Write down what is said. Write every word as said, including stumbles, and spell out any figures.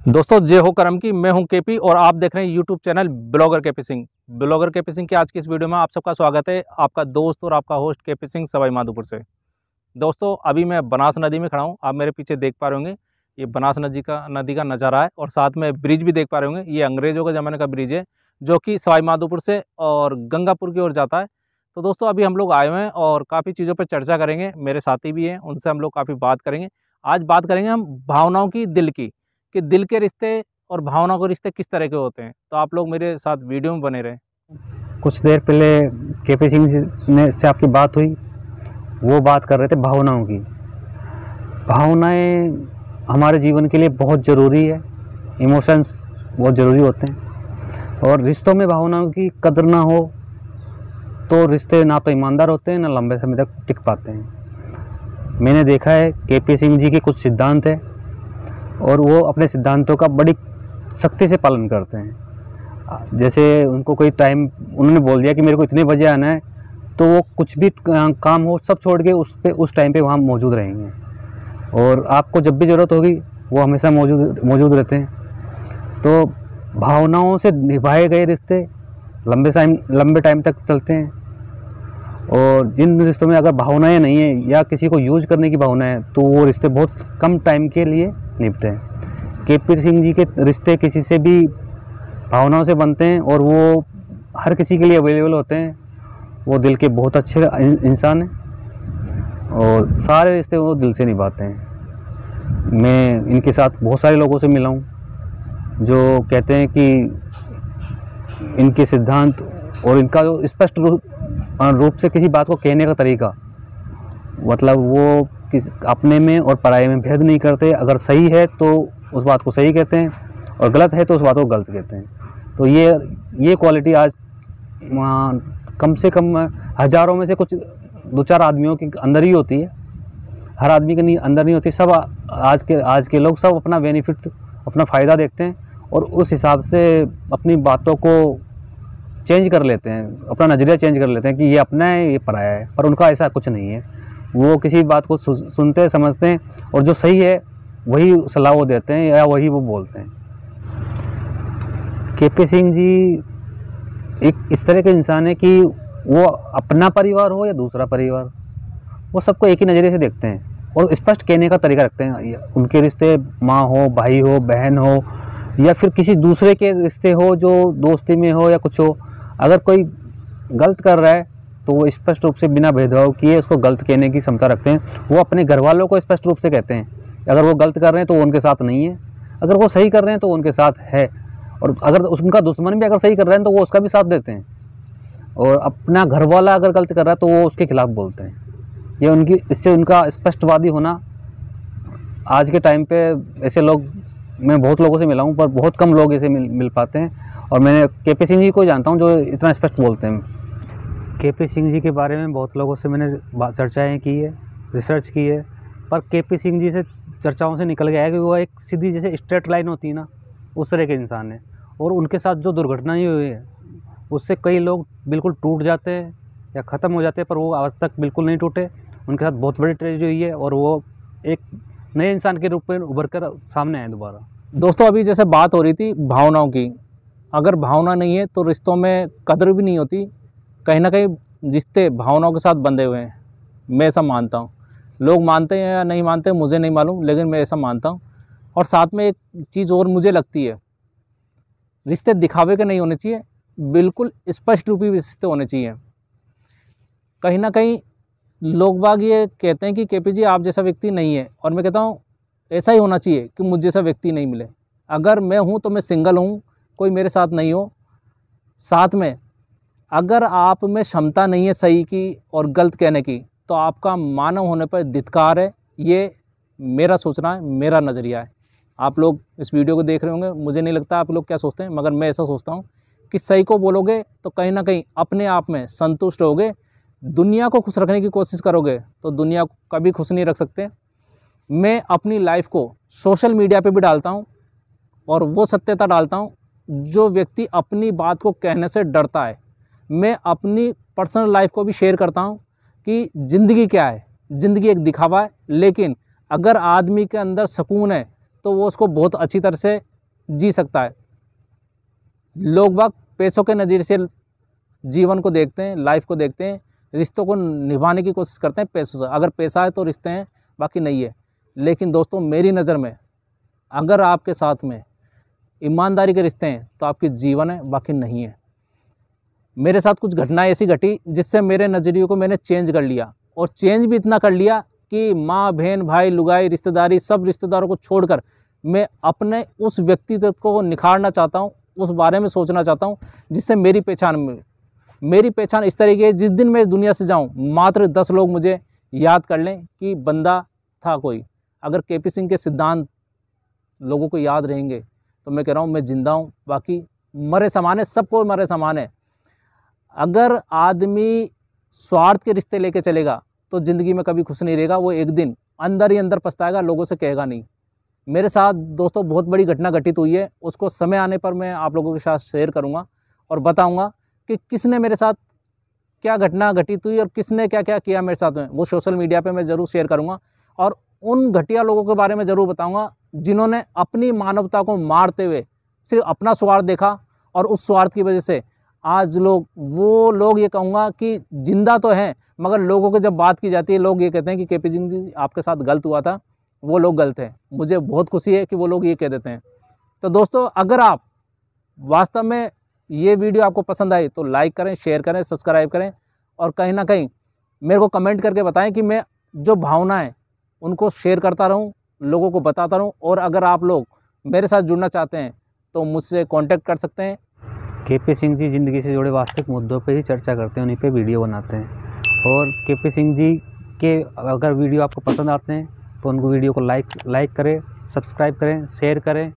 दोस्तों जय हो करम की। मैं हूं केपी और आप देख रहे हैं YouTube channel blogger KP Singh. Blogger KP Singh की आज की इस वीडियो में आप सबका स्वागत है। आपका दोस्त और आपका होस्ट केपी सिंह सवाई माधोपुर से। दोस्तों अभी मैं बनास नदी में खड़ा हूं। आप मेरे पीछे देख पा रहे होंगे ये बनास नदी का नदी का नज़ारा है और साथ में ब्रिज भी देख पा रहे होंगे। ये अंग्रेज़ों के ज़माने का ब्रिज है जो कि सवाई माधोपुर से और गंगापुर की ओर जाता है। तो दोस्तों अभी हम लोग आए हुए हैं और काफ़ी चीज़ों पर चर्चा करेंगे। मेरे साथी भी हैं, उनसे हम लोग काफ़ी बात करेंगे। आज बात करेंगे हम भावनाओं की, दिल की, कि दिल के रिश्ते और भावनाओं के रिश्ते किस तरह के होते हैं। तो आप लोग मेरे साथ वीडियो में बने रहें। कुछ देर पहले केपी सिंह जी ने से आपकी बात हुई, वो बात कर रहे थे भावनाओं की। भावनाएं हमारे जीवन के लिए बहुत ज़रूरी है, इमोशंस बहुत ज़रूरी होते हैं। और रिश्तों में भावनाओं की कदर ना हो तो रिश्ते ना तो ईमानदार होते हैं, ना लंबे समय तक टिक पाते हैं। मैंने देखा है केपी सिंह जी के कुछ सिद्धांत हैं और वो अपने सिद्धांतों का बड़ी सख्ती से पालन करते हैं। जैसे उनको कोई टाइम उन्होंने बोल दिया कि मेरे को इतने बजे आना है, तो वो कुछ भी काम हो सब छोड़ के उस पे उस टाइम पे वहाँ मौजूद रहेंगे। और आपको जब भी ज़रूरत होगी वो हमेशा मौजूद मौजूद रहते हैं। तो भावनाओं से निभाए गए रिश्ते लंबे टाइम लंबे टाइम तक चलते हैं। और जिन रिश्तों में अगर भावनाएं नहीं है या किसी को यूज करने की भावना है तो वो रिश्ते बहुत कम टाइम के लिए निभते हैं। केपी सिंह जी के रिश्ते किसी से भी भावनाओं से बनते हैं और वो हर किसी के लिए अवेलेबल होते हैं। वो दिल के बहुत अच्छे इंसान हैं और सारे रिश्ते वो दिल से निभाते हैं। मैं इनके साथ बहुत सारे लोगों से मिला हूँ जो कहते हैं कि इनके सिद्धांत और इनका जो स्पष्ट रूप रूप से किसी बात को कहने का तरीका, मतलब वो किस अपने में और पराये में भेद नहीं करते। अगर सही है तो उस बात को सही कहते हैं और गलत है तो उस बात को गलत कहते हैं। तो ये ये क्वालिटी आज कम से कम हज़ारों में से कुछ दो चार आदमियों के अंदर ही होती है। हर आदमी के नहीं अंदर नहीं होती। सब आज के आज के लोग सब अपना बेनिफिट, अपना फ़ायदा देखते हैं और उस हिसाब से अपनी बातों को चेंज कर लेते हैं, अपना नज़रिया चेंज कर लेते हैं कि ये अपना है ये पराया है। पर उनका ऐसा कुछ नहीं है। वो किसी बात को सुनते समझते हैं और जो सही है वही सलाह वो देते हैं या वही वो बोलते हैं। केपी सिंह जी एक इस तरह के इंसान है कि वो अपना परिवार हो या दूसरा परिवार, वो सबको एक ही नज़रिए से देखते हैं और स्पष्ट कहने का तरीका रखते हैं। उनके रिश्ते माँ हो, भाई हो, बहन हो या फिर किसी दूसरे के रिश्ते हो जो दोस्ती में हो या कुछ हो, अगर कोई गलत कर रहा है तो वो स्पष्ट रूप से बिना भेदभाव किए उसको गलत कहने की क्षमता रखते हैं। वो अपने घर वालों को स्पष्ट रूप से कहते हैं। अगर वो गलत कर रहे हैं तो वो उनके साथ नहीं है, अगर वो सही कर रहे हैं तो वो उनके साथ है। और अगर उनका दुश्मन भी अगर सही कर रहे हैं तो वो उसका भी साथ देते हैं। और अपना घर वाला अगर गलत कर रहा है तो वो उसके खिलाफ बोलते हैं। ये उनकी इससे उनका स्पष्टवादी होना, आज के टाइम पे ऐसे लोग मैं बहुत लोगों से मिला हूँ पर बहुत कम लोग ऐसे मिल मिल पाते हैं। और मैंने केपी सिंह जी को जानता हूँ जो इतना स्पष्ट बोलते हैं। केपी सिंह जी के बारे में बहुत लोगों से मैंने चर्चाएँ की है, रिसर्च की है, पर केपी सिंह जी से चर्चाओं से निकल गया है कि वो एक सीधी जैसे स्ट्रेट लाइन होती है ना, उस तरह के इंसान है। और उनके साथ जो दुर्घटनाएं हुई है उससे कई लोग बिल्कुल टूट जाते हैं या ख़त्म हो जाते हैं, पर वो आज तक बिल्कुल नहीं टूटे। उनके साथ बहुत बड़ी ट्रेजेडी हुई है और वो एक नए इंसान के रूप में उभर कर सामने आए दोबारा। दोस्तों अभी जैसे बात हो रही थी भावनाओं की, अगर भावना नहीं है तो रिश्तों में कदर भी नहीं होती। कहीं ना कहीं रिश्ते भावनाओं के साथ बंधे हुए हैं, मैं ऐसा मानता हूँ। लोग मानते हैं या नहीं मानते मुझे नहीं मालूम, लेकिन मैं ऐसा मानता हूँ। और साथ में एक चीज़ और मुझे लगती है, रिश्ते दिखावे के नहीं होने चाहिए, बिल्कुल स्पष्ट रूपी रिश्ते होने चाहिए। कहीं ना कहीं लोग बाग ये कहते हैं कि केपी जी आप जैसा व्यक्ति नहीं है, और मैं कहता हूँ ऐसा ही होना चाहिए कि मुझ जैसा व्यक्ति नहीं मिले। अगर मैं हूँ तो मैं सिंगल हूँ, कोई मेरे साथ नहीं हो। साथ में अगर आप में क्षमता नहीं है सही की और गलत कहने की, तो आपका मानव होने पर धिक्कार है। ये मेरा सोचना है, मेरा नज़रिया है। आप लोग इस वीडियो को देख रहे होंगे, मुझे नहीं लगता आप लोग क्या सोचते हैं, मगर मैं ऐसा सोचता हूँ कि सही को बोलोगे तो कहीं ना कहीं अपने आप में संतुष्ट होगे। दुनिया को खुश रखने की कोशिश करोगे तो दुनिया को कभी खुश नहीं रख सकते। मैं अपनी लाइफ को सोशल मीडिया पे भी डालता हूँ और वो सत्यता डालता हूँ जो व्यक्ति अपनी बात को कहने से डरता है। मैं अपनी पर्सनल लाइफ को भी शेयर करता हूँ कि ज़िंदगी क्या है। ज़िंदगी एक दिखावा है, लेकिन अगर आदमी के अंदर सुकून है तो वो उसको बहुत अच्छी तरह से जी सकता है। लोग बाग पैसों के नज़रिए से जीवन को देखते हैं, लाइफ को देखते हैं, रिश्तों को निभाने की कोशिश करते हैं पैसों से। अगर पैसा है तो रिश्ते हैं, बाकी नहीं है। लेकिन दोस्तों मेरी नज़र में अगर आपके साथ में ईमानदारी के रिश्ते हैं तो आपकी जीवन है, बाकी नहीं है। मेरे साथ कुछ घटनाएं ऐसी घटी जिससे मेरे नज़रिए को मैंने चेंज कर लिया, और चेंज भी इतना कर लिया कि माँ बहन भाई लुगाई रिश्तेदारी सब रिश्तेदारों को छोड़कर मैं अपने उस व्यक्तित्व को निखारना चाहता हूँ, उस बारे में सोचना चाहता हूँ जिससे मेरी पहचान मिले। मेरी पहचान इस तरीके है, जिस दिन मैं इस दुनिया से जाऊँ मात्र दस लोग मुझे याद कर लें कि बंदा था कोई। अगर के पी सिंह के सिद्धांत लोगों को याद रहेंगे तो मैं कह रहा हूँ मैं जिंदा हूँ, बाकी मरे समान है, सबको मरे समान है। अगर आदमी स्वार्थ के रिश्ते लेके चलेगा तो ज़िंदगी में कभी खुश नहीं रहेगा, वो एक दिन अंदर ही अंदर पछताएगा, लोगों से कहेगा नहीं। मेरे साथ दोस्तों बहुत बड़ी घटना घटित हुई है, उसको समय आने पर मैं आप लोगों के साथ शेयर करूंगा और बताऊंगा कि किसने मेरे साथ क्या घटना घटित हुई और किसने क्या क्या किया मेरे साथ में। वो सोशल मीडिया पे मैं ज़रूर शेयर करूंगा और उन घटिया लोगों के बारे में ज़रूर बताऊंगा जिन्होंने अपनी मानवता को मारते हुए सिर्फ अपना स्वार्थ देखा, और उस स्वार्थ की वजह से आज लोग वो लोग ये कहूँगा कि जिंदा तो हैं, मगर लोगों को जब बात की जाती है लोग ये कहते हैं कि के पी सिंह जी आपके साथ गलत हुआ था, वो लोग गलत हैं। मुझे बहुत खुशी है कि वो लोग ये कह देते हैं। तो दोस्तों अगर आप वास्तव में ये वीडियो आपको पसंद आई तो लाइक करें, शेयर करें, सब्सक्राइब करें, और कहीं ना कहीं मेरे को कमेंट करके बताएं कि मैं जो भावनाएं उनको शेयर करता रहूं, लोगों को बताता रहूं। और अगर आप लोग मेरे साथ जुड़ना चाहते हैं तो मुझसे कांटेक्ट कर सकते हैं। के पी सिंह जी ज़िंदगी से जुड़े वास्तविक मुद्दों पे ही चर्चा करते हैं, उन्हीं पे वीडियो बनाते हैं। और के पी सिंह जी के अगर वीडियो आपको पसंद आते हैं तो उनको वीडियो को लाइक लाइक करें, सब्सक्राइब करें, शेयर करें।